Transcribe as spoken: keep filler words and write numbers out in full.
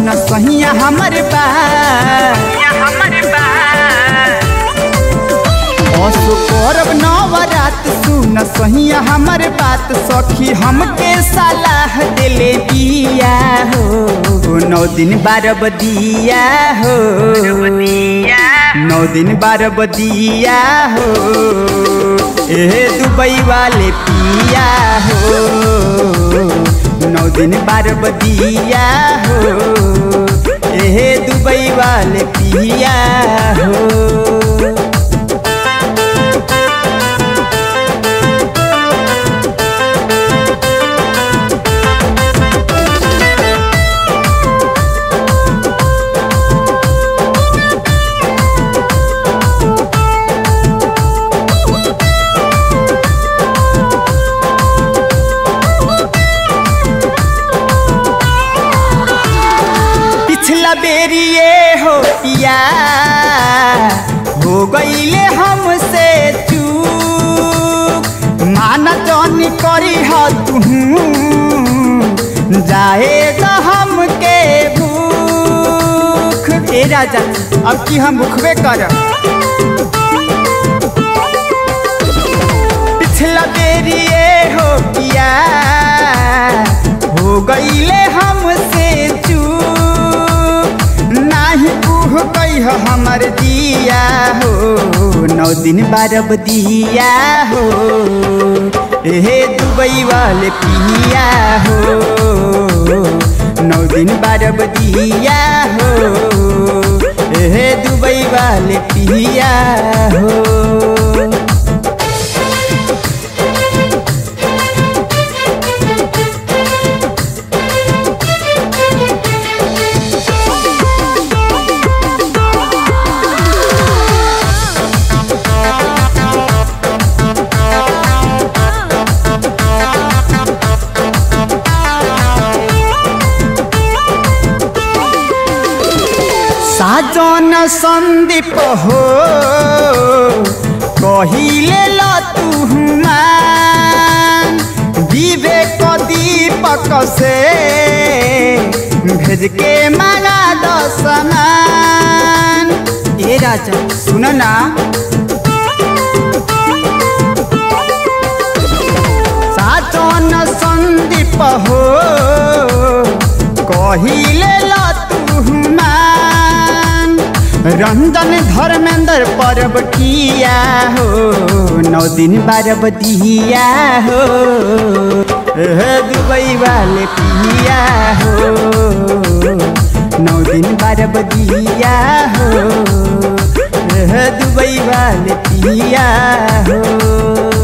सुन सहिया हमर बात असो करब नवरात सुन सहिया हमर बात सखी हमके सलाह दिले बिया हो नौ दिन बारह बदिया हो नौ दिन बारह बदिया हो ए दुबई वाले पिया हो नौ दिन बारह बदिया हो ए दुबई वाले पिया हो। बेरिए हो पिया हो गईले हमसे चूक माना जानी करी हो तू जाएगा हमके भूख ए राजा अब की हम भूखबे कर पिछला बेरिए हो पिया हो गईले हमसे कह हमर दिया हो नौ दिन बारह दिया हो हे दुबई वाले पिया हो नौ दिन बारह दिया हो हे दुबई वाले पिया हो। साजन संदीप हो कहिले ला तू मान विवेक दीपक से भेज के मांगा दो सामान ए राजा सुन ना साजन संदीप हो कहिले ला तू मान रंजन धर्मेंद्र परब किया हो नौ दिन बारह दिया हो दुबई वाले पिया हो नौ दिन बारह दिया हो दुबई वाले पिया हो।